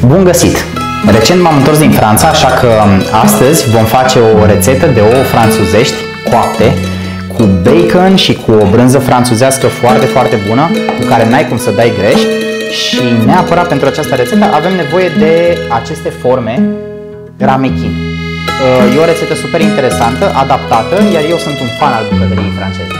Bun găsit! Recent m-am întors din Franța, așa că astăzi vom face o rețetă de ouă franțuzești coapte cu bacon și cu o brânză franțuzească foarte, foarte bună, cu care n-ai cum să dai greș. Și neapărat pentru această rețetă avem nevoie de aceste forme ramekin. E o rețetă super interesantă, adaptată, iar eu sunt un fan al bucătăriei franceze.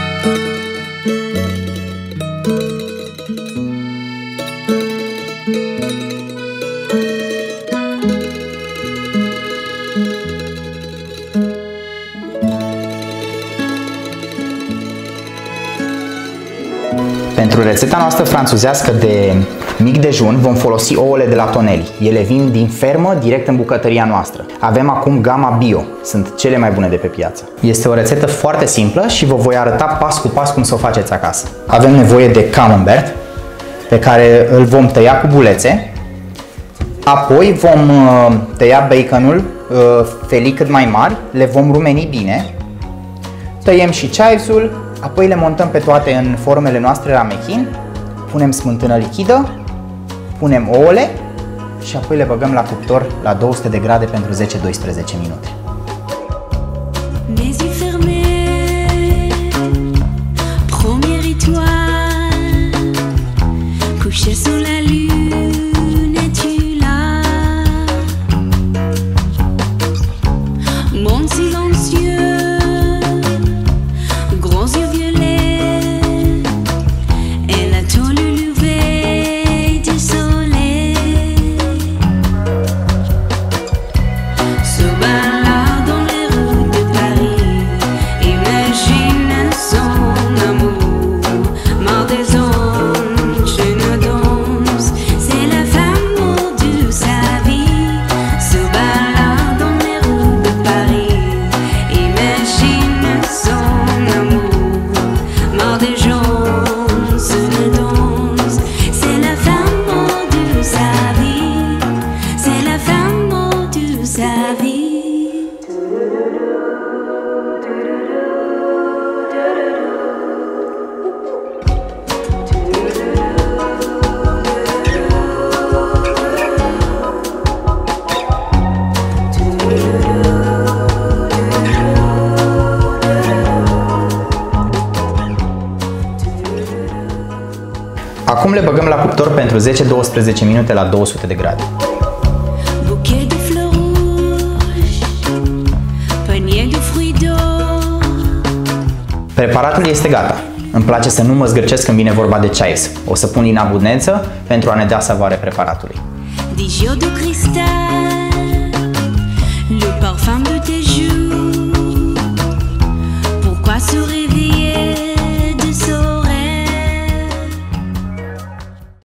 Pentru rețeta noastră franțuzească de mic dejun vom folosi ouăle de la Tonelli. Ele vin din fermă direct în bucătăria noastră. Avem acum gama bio, sunt cele mai bune de pe piață. Este o rețetă foarte simplă și vă voi arăta pas cu pas cum să o faceți acasă. Avem nevoie de camembert, pe care îl vom tăia cu bulețe. Apoi vom tăia baconul, felii cât mai mari, le vom rumeni bine. Tăiem și chivesul. Apoi le montăm pe toate în formele noastre ramekin, punem smântână lichidă, punem ouăle și apoi le băgăm la cuptor la 200 de grade pentru 10-12 minute. Acum le băgăm la cuptor pentru 10-12 minute la 200 de grade. Preparatul este gata. Îmi place să nu mă zgârcesc când vine vorba de chives. O să pun în abundență pentru a ne da savoare preparatului.